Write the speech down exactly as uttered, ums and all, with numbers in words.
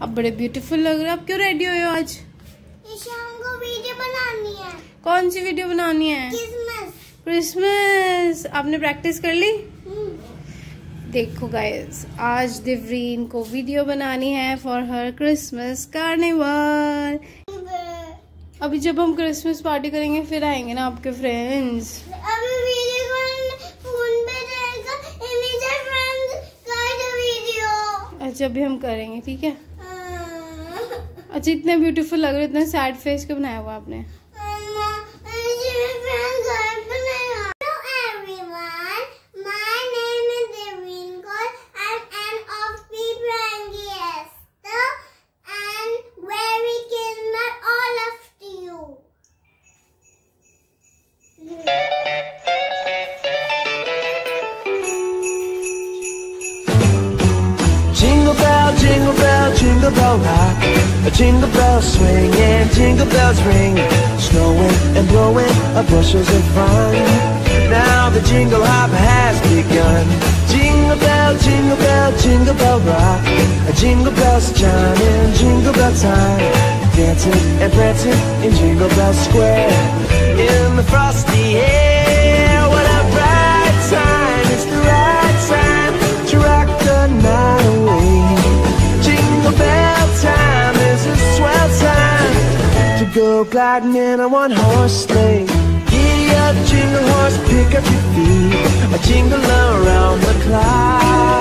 आप बड़े ब्यूटीफुल लग रहे हो। आप क्यों रेडी हुए हो आज? शाम को वीडियो बनानी है। कौन सी वीडियो बनानी है? क्रिसमस। क्रिसमस। आपने प्रैक्टिस कर ली? देखो गाइस, आज देवरीन को वीडियो बनानी है फॉर हर क्रिसमस कार्निवल। अभी जब हम क्रिसमस पार्टी करेंगे फिर आएंगे ना आपके फ्रेंड्स। अभी वीडियो फोन पे रहेगा, इमीडिएट फ्रेंड्स कर दो वीडियो। अच्छा अभी हम करेंगे, ठीक है। अच्छा इतने ब्यूटीफुल लग रहे हो, इतना सैड फेस क्यों बनाया हुआ आपने? Jingle bell, jingle bell, jingle bell rock. A jingle bell swing and jingle bells ring. Snowing and blowing up bushels of fun. Now the jingle hop has begun. Jingle bell, jingle bell, jingle bell rock. A jingle bells chiming, jingle bell time. Dancing and prancing in Jingle Bell Square. In the frosty air, what a bright time. It's the right time to rock the night away. Jingle bell time is a swell time to go gliding in a one-horse sleigh. Giddy up, jingle horse, pick up your feet, a jingle around the clock.